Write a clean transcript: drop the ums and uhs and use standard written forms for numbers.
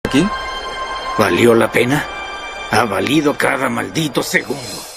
¿Aquí? ¿Valió la pena? Ha valido cada maldito segundo.